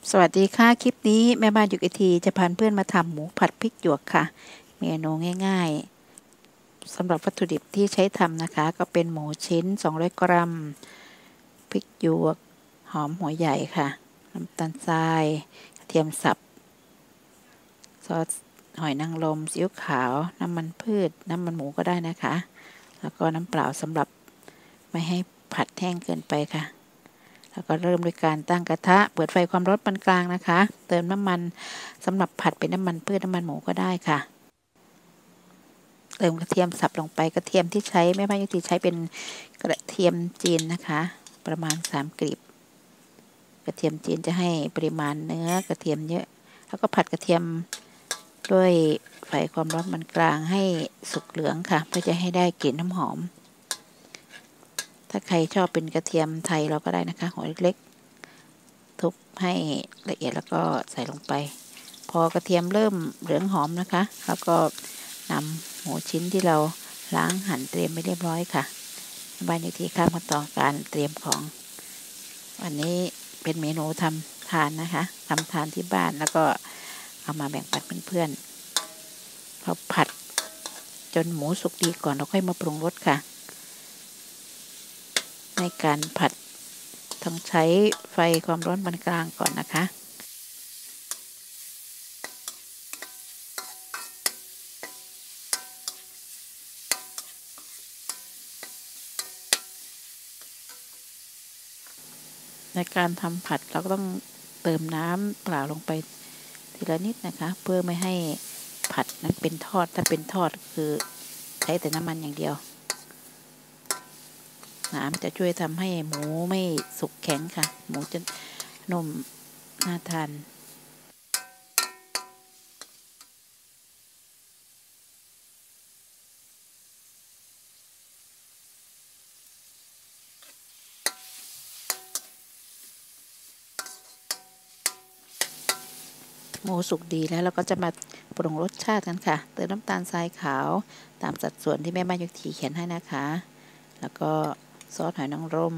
สวัสดีค่ะคลิปนี้แม่บ้านอยู่กับทีจะพาเพื่อนมาทำหมูผัดพริกหยวกค่ะเมนูง่ายๆสำหรับวัตถุดิบที่ใช้ทำนะคะก็เป็นหมูชิ้น200 กรัมพริกหยวกหอมหัวใหญ่ค่ะน้ำตาลทรายกระเทียมสับซอสหอยนางรมซีอิ๊วขาวน้ำมันพืชน้ำมันหมูก็ได้นะคะแล้วก็น้ำเปล่าสำหรับไม่ให้ผัดแห้งเกินไปค่ะแล้วก็เริ่มด้วยการตั้งกระทะเปิดไฟความร้อนปานกลางนะคะเติมน้ำมันสำหรับผัดเป็นน้ำมันพืชน้ำมันหมูก็ได้ค่ะเติมกระเทียมสับลงไปกระเทียมที่ใช้แม่บ้านยุติใช้เป็นกระเทียมจีนนะคะประมาณ3 กลีบกระเทียมจีนจะให้ปริมาณเนื้อกระเทียมเยอะแล้วก็ผัดกระเทียมด้วยไฟความร้อนปานกลางให้สุกเหลืองค่ะเพื่อจะให้ได้กลิ่นน้ำหอมถ้าใครชอบเป็นกระเทียมไทยเราก็ได้นะคะหัวเล็กๆทุบให้ละเอียดแล้วก็ใส่ลงไปพอกระเทียมเริ่มเหลืองหอมนะคะแล้วก็นำหมูชิ้นที่เราล้างหั่นเตรียมไปเรียบร้อยค่ะบ้านอยู่ที่ข้ามขั้นตอนการเตรียมของวันนี้เป็นเมนูทำทานนะคะทำทานที่บ้านแล้วก็เอามาแบ่งปันเพื่อนๆพอผัดจนหมูสุกดีก่อนเราค่อยมาปรุงรสค่ะในการผัดต้องใช้ไฟความร้อนปานกลางก่อนนะคะในการทำผัดเราก็ต้องเติมน้ำเปล่าลงไปทีละนิดนะคะเพื่อไม่ให้ผัดนั้นเป็นทอดถ้าเป็นทอดคือใช้แต่น้ำมันอย่างเดียวน้ำจะช่วยทำให้หมูไม่สุกแข็งค่ะหมูจะนุ่มน่าทานหมูสุกดีแล้วเราก็จะมาปรุงรสชาติกันค่ะเติมน้ำตาลทรายขาวตามสัดส่วนที่แม่บ้านยกทีเขียนให้นะคะแล้วก็ซอสหอยนางรม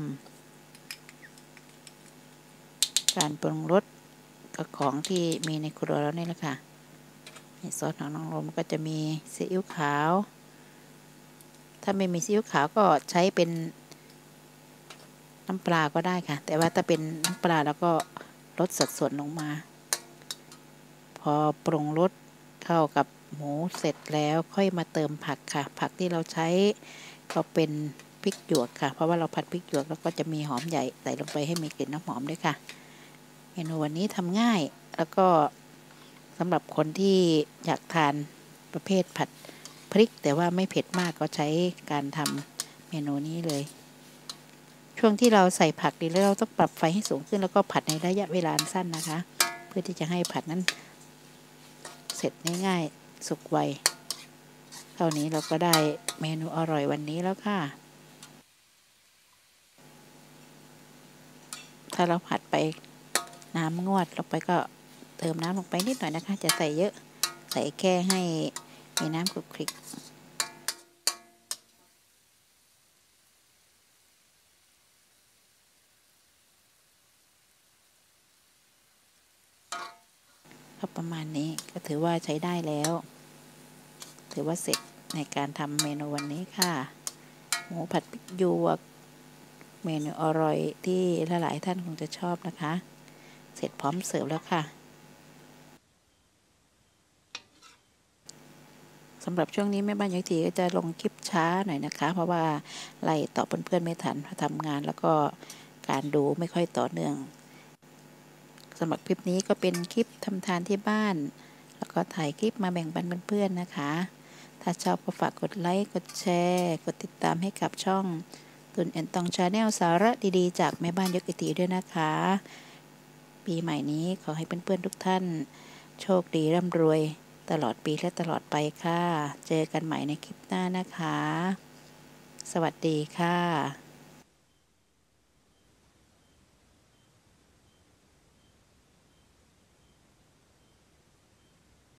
การปรุงรสกับของที่มีในครัวแล้วนี่แหละค่ะซอสหอยนางรมก็จะมีซีอิ๊วขาวถ้าไม่มีซีอิ๊วขาวก็ใช้เป็นน้ำปลาก็ได้ค่ะแต่ว่าถ้าเป็นน้ำปลาแล้วก็ลดสัดส่วนลงมาพอปรุงรสเข้ากับหมูเสร็จแล้วค่อยมาเติมผักค่ะผักที่เราใช้ก็เป็นพริกหยวกค่ะเพราะว่าเราผัดพริกหยวกแล้วก็จะมีหอมใหญ่ใส่ลงไปให้มีกลิ่นน้ำหอมด้วยค่ะเมนูวันนี้ทำง่ายแล้วก็สำหรับคนที่อยากทานประเภทผัดพริกแต่ว่าไม่เผ็ดมากก็ใช้การทำเมนูนี้เลยช่วงที่เราใส่ผักดีแล้วเราต้องปรับไฟให้สูงขึ้นแล้วก็ผัดในระยะเวลาสั้นนะคะเพื่อที่จะให้ผัดนั้นเสร็จง่ายๆสุกไวเท่านี้เราก็ได้เมนูอร่อยวันนี้แล้วค่ะถ้าเราผัดไปน้ำงวดลงไปก็เติมน้ำลงไปนิดหน่อยนะคะจะใส่เยอะใส่แค่ให้มีน้ำคลุกคลิกก็ประมาณนี้ก็ถือว่าใช้ได้แล้วถือว่าเสร็จในการทำเมนูวันนี้ค่ะหมูผัดพริกหยวกเมนูอร่อยที่หลายๆท่านคงจะชอบนะคะเสร็จพร้อมเสิร์ฟแล้วค่ะสำหรับช่วงนี้แม่บ้านยายทีก็จะลงคลิปช้าหน่อยนะคะเพราะว่าไล่ตอบเพื่อนๆไม่ทันทำงานแล้วก็การดูไม่ค่อยต่อเนื่องสำหรับคลิปนี้ก็เป็นคลิปทำทานที่บ้านแล้วก็ถ่ายคลิปมาแบ่งปันเพื่อนๆนะคะถ้าชอบก็ฝากกดไลค์กดแชร์กดติดตามให้กับช่องตุนแอนตองชาแนลสาระดีๆจากแม่บ้านยกอิติด้วยนะคะปีใหม่นี้ขอให้เพื่อนๆทุกท่านโชคดีร่ำรวยตลอดปีและตลอดไปค่ะเจอกันใหม่ในคลิปหน้านะคะสวัสดีค่ะ